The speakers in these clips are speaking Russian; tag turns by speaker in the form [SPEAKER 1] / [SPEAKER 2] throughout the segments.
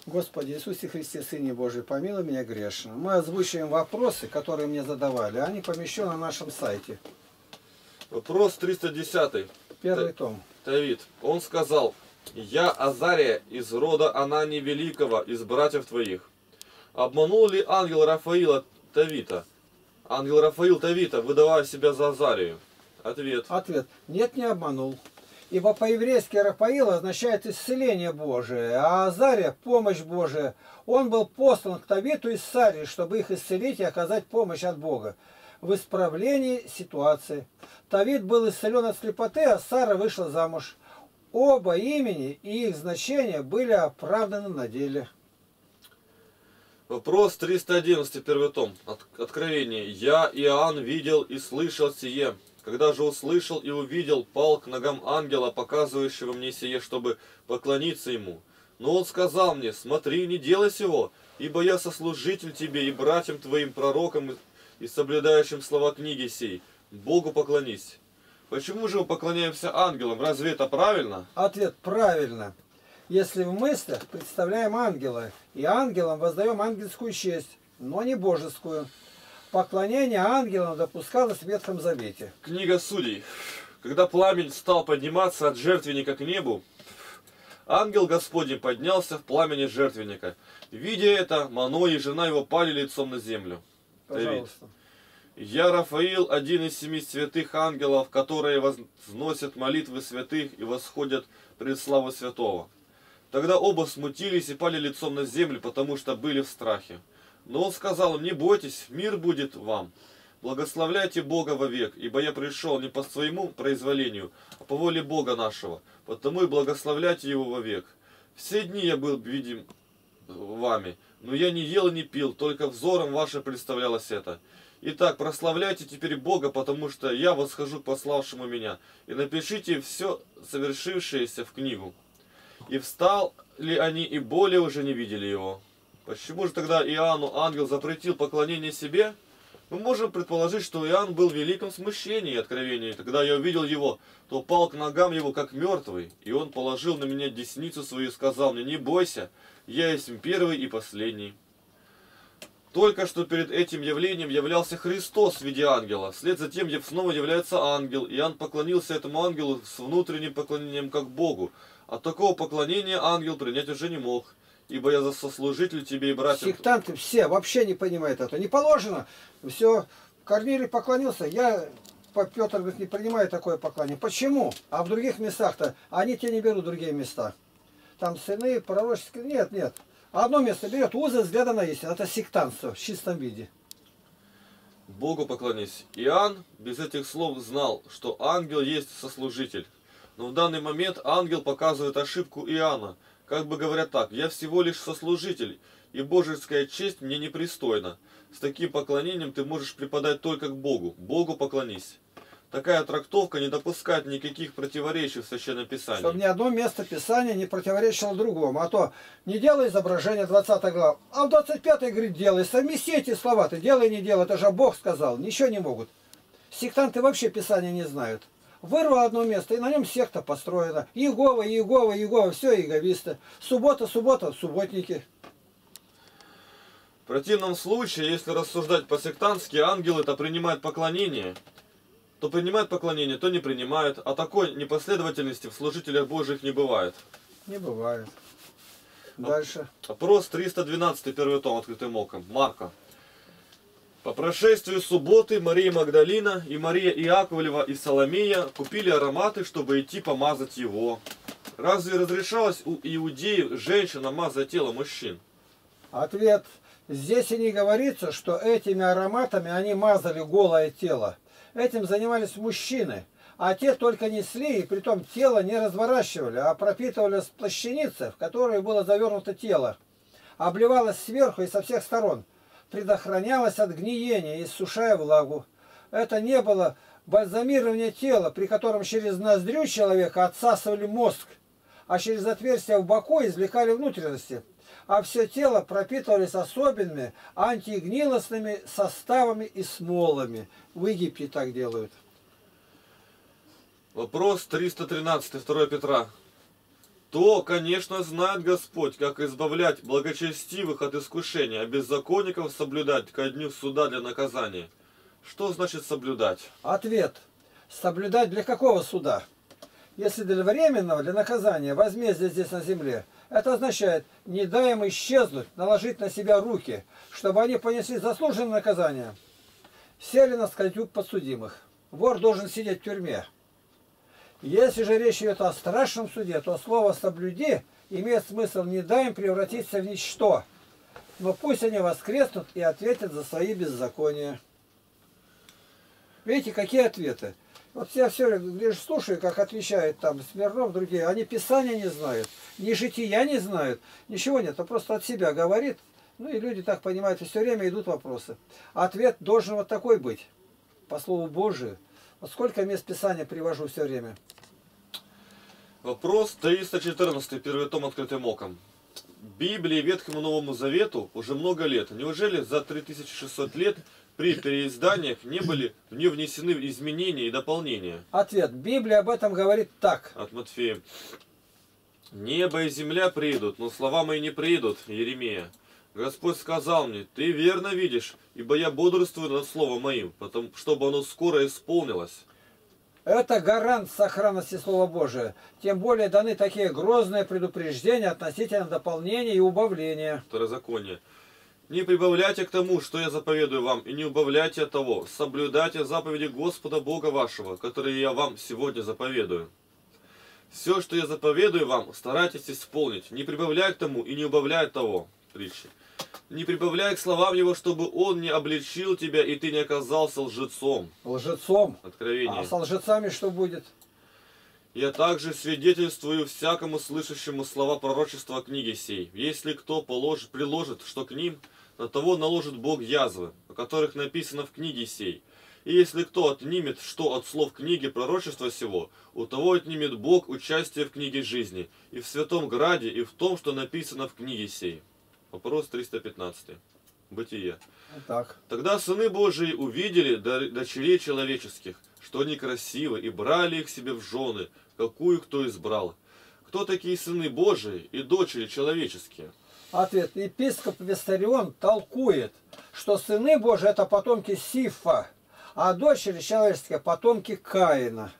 [SPEAKER 1] Господи Иисусе Христе, Сыне Божий, помилуй меня грешно. Мы озвучиваем вопросы, которые мне задавали. Они помещены на нашем сайте.
[SPEAKER 2] Вопрос 310.
[SPEAKER 1] Первый том.
[SPEAKER 2] Давид. Он сказал: «Я Азария из рода Анани Великого, из братьев твоих. Обманул ли ангел Рафаила Тавита? Ангел Рафаил Тавита, выдавая себя за Азарию?» Ответ.
[SPEAKER 1] Ответ. Нет, не обманул. Ибо по-еврейски Рафаил означает исцеление Божие, а Азария – помощь Божия. Он был послан к Тавиту из Сарии, чтобы их исцелить и оказать помощь от Бога в исправлении ситуации. Тавит был исцелен от слепоты, а Сара вышла замуж. Оба имени и их значения были оправданы на деле.
[SPEAKER 2] Вопрос 311, первый том. Откровение. «Я, Иоанн, видел и слышал сие. Когда же услышал и увидел, пал к ногам ангела, показывающего мне сие, чтобы поклониться ему. Но он сказал мне: смотри, не делай сего, ибо я сослужитель тебе и братьям твоим пророкам и соблюдающим слова книги сей. Богу поклонись». Почему же мы поклоняемся ангелам? Разве это правильно?
[SPEAKER 1] Ответ: правильно. Если в мыслях представляем ангела, и ангелам воздаем ангельскую честь, но не божескую. Поклонение ангелам допускалось в Ветхом Завете.
[SPEAKER 2] Книга Судей. Когда пламень стал подниматься от жертвенника к небу, ангел Господень поднялся в пламени жертвенника. Видя это, Маной и жена его пали лицом на землю.
[SPEAKER 1] Пожалуйста.
[SPEAKER 2] «Я, Рафаил, один из 7 святых ангелов, которые возносят молитвы святых и восходят пред славу святого». Тогда оба смутились и пали лицом на землю, потому что были в страхе. Но он сказал им: «Не бойтесь, мир будет вам. Благословляйте Бога вовек, ибо я пришел не по своему произволению, а по воле Бога нашего. Потому и благословляйте Его вовек. Все дни я был видим вами, но я не ел и не пил, только взором вашим представлялось это. Итак, прославляйте теперь Бога, потому что я восхожу к пославшему меня, и напишите все совершившееся в книгу». И встали они, и более уже не видели его. Почему же тогда Иоанну ангел запретил поклонение себе? Мы можем предположить, что Иоанн был в великом смущении и откровении. Когда я увидел его, то пал к ногам его, как мертвый, и он положил на меня десницу свою и сказал мне: «Не бойся, я есть первый и последний». Только что перед этим явлением являлся Христос в виде ангела. Вслед за тем снова является ангел. Иоанн поклонился этому ангелу с внутренним поклонением как Богу. От такого поклонения ангел принять уже не мог. «Ибо я за сослужитель тебе и братьям».
[SPEAKER 1] Сектанты все вообще не понимают это. Не положено. Все, Корнилий поклонился. Петр говорит, не принимаю такое поклонение. Почему? А в других местах-то они те не берут другие места. Там сыны пророческие. Нет, нет. Одно место берет узы взгляда на истину. Это сектантство в чистом виде.
[SPEAKER 2] Богу поклонись. Иоанн без этих слов знал, что ангел есть сослужитель. Но в данный момент ангел показывает ошибку Иоанна. Как бы говоря так: «Я всего лишь сослужитель, и божеская честь мне непристойна. С таким поклонением ты можешь преподать только к Богу. Богу поклонись». Такая трактовка не допускает никаких противоречий в Священном Писании.
[SPEAKER 1] Чтобы ни одно место Писания не противоречило другому. А то не делай изображение 20 глав, а в 25 говорит делай. Совмести эти слова. Ты делай, не делай. Это же Бог сказал. Ничего не могут. Сектанты вообще Писания не знают. Вырвал одно место, и на нем секта построена. Иегова, Иегова, Иегова, все иеговисты. Суббота, суббота, субботники.
[SPEAKER 2] В противном случае, если рассуждать по-сектантски, ангелы-то принимают поклонение. То принимают поклонение, то не принимают. А такой непоследовательности в служителях Божьих не бывает.
[SPEAKER 1] Не бывает. Дальше.
[SPEAKER 2] Опрос 312, первый том, открытым оком. Марка. По прошествию субботы Мария Магдалина и Мария Иаковлева и Соломея купили ароматы, чтобы идти помазать его. Разве разрешалось у иудеев женщинам мазать тело мужчин?
[SPEAKER 1] Ответ. Здесь и не говорится, что этими ароматами они мазали голое тело. Этим занимались мужчины. А те только несли, и притом тело не разворачивали, а пропитывали с плащаницы, в которую было завернуто тело. Обливалось сверху и со всех сторон. Предохранялось от гниения, иссушая влагу. Это не было бальзамирование тела, при котором через ноздрю человека отсасывали мозг, а через отверстия в боку извлекали внутренности. А все тело пропитывались особенными антигнилостными составами и смолами. В Египте так делают.
[SPEAKER 2] Вопрос 313, 2 Петра. то, конечно, знает Господь, как избавлять благочестивых от искушения, а беззаконников соблюдать ко дню суда для наказания. Что значит соблюдать?
[SPEAKER 1] Ответ. Соблюдать для какого суда? Если для временного, для наказания, возмездия здесь на земле, это означает, не дай им исчезнуть, наложить на себя руки, чтобы они понесли заслуженное наказание. Сели на скамью подсудимых. Вор должен сидеть в тюрьме. Если же речь идет о страшном суде, то слово «соблюди» имеет смысл не дай им превратиться в ничто, но пусть они воскреснут и ответят за свои беззакония. Видите, какие ответы? Вот я все лишь слушаю, как отвечает там Смирнов, другие. Они Писания не знают, ни жития не знают, ничего нет. Он просто от себя говорит. Ну и люди так понимают, и все время идут вопросы. Ответ должен вот такой быть, по Слову Божию. Вот сколько мест Писания привожу все время.
[SPEAKER 2] Вопрос 314, первый том открытым оком. Библии Ветхому Новому Завету уже много лет. Неужели за 3600 лет при переизданиях не были в нее внесены изменения и дополнения?
[SPEAKER 1] Ответ. Библия об этом говорит так.
[SPEAKER 2] От Матфея. Небо и земля придут, но слова мои не придут. Иеремия. Господь сказал мне, ты верно видишь, ибо я бодрствую над словом моим, потому, чтобы оно скоро исполнилось.
[SPEAKER 1] Это гарант сохранности Слова Божия. Тем более даны такие грозные предупреждения относительно дополнения и убавления.
[SPEAKER 2] Второзаконие. Не прибавляйте к тому, что я заповедую вам, и не убавляйте от того. Соблюдайте заповеди Господа Бога вашего, которые я вам сегодня заповедую. Все, что я заповедую вам, старайтесь исполнить. Не прибавляй к тому и не убавляй от того. Притчи. Не прибавляй к словам его, чтобы он не обличил тебя, и ты не оказался лжецом.
[SPEAKER 1] Лжецом.
[SPEAKER 2] Откровение.
[SPEAKER 1] А с лжецами что будет?
[SPEAKER 2] Я также свидетельствую всякому слышащему слова пророчества книги сей. Если кто приложит, что к ним, на того наложит Бог язвы, о которых написано в книге сей. И если кто отнимет, что от слов книги пророчества сего, у того отнимет Бог участие в книге жизни, и в святом граде, и в том, что написано в книге сей. Вопрос 315. Бытие.
[SPEAKER 1] Так.
[SPEAKER 2] Тогда сыны Божии увидели дочерей человеческих, что они красивы, и брали их себе в жены, какую кто избрал. Кто такие сыны Божии и дочери человеческие?
[SPEAKER 1] Ответ. Епископ Виссарион толкует, что сыны Божии это потомки Сифа, а дочери человеческие потомки Каина.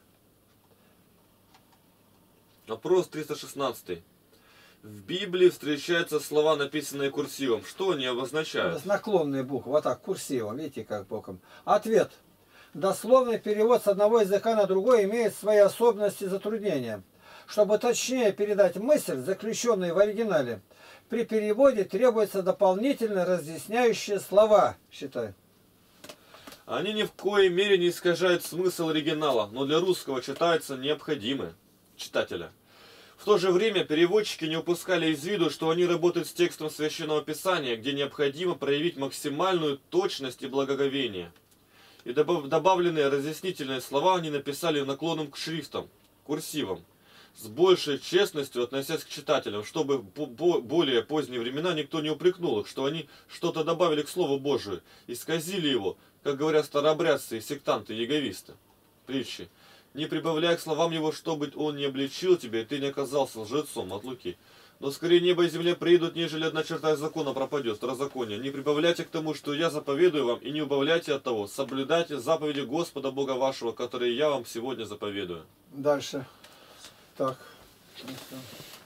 [SPEAKER 2] Вопрос 316. В Библии встречаются слова, написанные курсивом. Что они обозначают?
[SPEAKER 1] Наклонные буквы, вот так, курсивом, видите, как боком. Ответ. Дословный перевод с одного языка на другой имеет свои особенности и затруднения. Чтобы точнее передать мысль, заключенную в оригинале, при переводе требуются дополнительно разъясняющие слова, считай.
[SPEAKER 2] Они ни в коей мере не искажают смысл оригинала, но для русского читаются необходимы читателя. В то же время переводчики не упускали из виду, что они работают с текстом Священного Писания, где необходимо проявить максимальную точность и благоговение. И добавленные разъяснительные слова они написали наклоном к шрифтам, курсивом, с большей честностью относясь к читателям, чтобы в более поздние времена никто не упрекнул их, что они что-то добавили к Слову Божию, исказили его, как говорят старообрядцы и сектанты, яговисты. Притчи. Не прибавляй к словам его, чтобы он не обличил тебя, и ты не оказался лжецом. От Луки. Но скорее небо и земля придут, нежели одна черта из закона пропадет. Второзаконие. Не прибавляйте к тому, что я заповедую вам, и не убавляйте от того. Соблюдайте заповеди Господа Бога вашего, которые я вам сегодня заповедую.
[SPEAKER 1] Дальше. Так.